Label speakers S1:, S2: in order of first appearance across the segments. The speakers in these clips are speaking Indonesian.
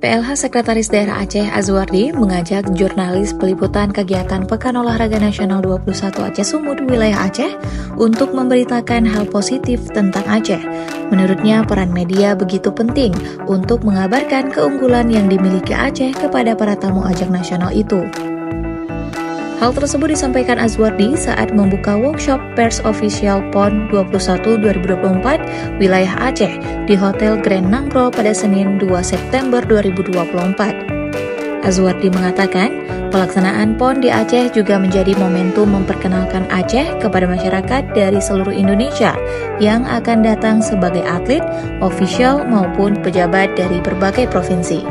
S1: PLH Sekretaris Daerah Aceh Azwardi mengajak jurnalis peliputan kegiatan Pekan Olahraga Nasional 21 Aceh Sumut wilayah Aceh untuk memberitakan hal positif tentang Aceh. Menurutnya, peran media begitu penting untuk mengabarkan keunggulan yang dimiliki Aceh kepada para tamu ajang nasional itu. Hal tersebut disampaikan Azwardi saat membuka workshop Pers Official PON 21 2024 wilayah Aceh di Hotel Grand Nangro pada Senin 2 September 2024. Azwardi mengatakan, pelaksanaan PON di Aceh juga menjadi momentum memperkenalkan Aceh kepada masyarakat dari seluruh Indonesia yang akan datang sebagai atlet, ofisial maupun pejabat dari berbagai provinsi.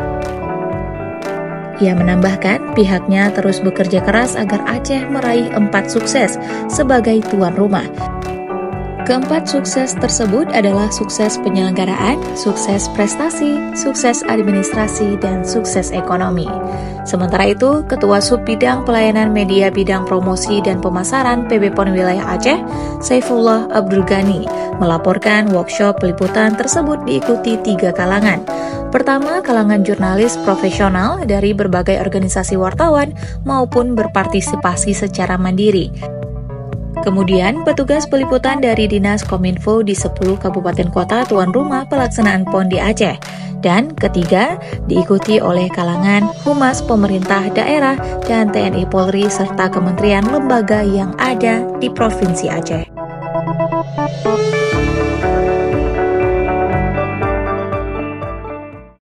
S1: Ia menambahkan pihaknya terus bekerja keras agar Aceh meraih 4 sukses sebagai tuan rumah. Keempat sukses tersebut adalah sukses penyelenggaraan, sukses prestasi, sukses administrasi, dan sukses ekonomi. Sementara itu, Ketua Sub Bidang Pelayanan Media Bidang Promosi dan Pemasaran PB PON Wilayah Aceh, Saifullah Abdul Ghani, melaporkan workshop peliputan tersebut diikuti 3 kalangan. Pertama, kalangan jurnalis profesional dari berbagai organisasi wartawan maupun berpartisipasi secara mandiri. Kemudian, petugas peliputan dari Dinas Kominfo di 10 kabupaten kota tuan rumah pelaksanaan PON di Aceh. Dan ketiga, diikuti oleh kalangan humas pemerintah daerah dan TNI Polri serta kementerian lembaga yang ada di Provinsi Aceh.